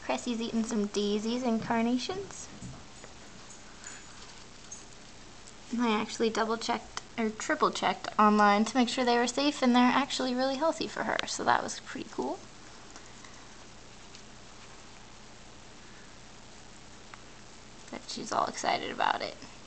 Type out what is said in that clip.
Cressi's eating some daisies and carnations. I actually double-checked or triple-checked online to make sure they were safe, and they're actually really healthy for her, so that was pretty cool. But she's all excited about it.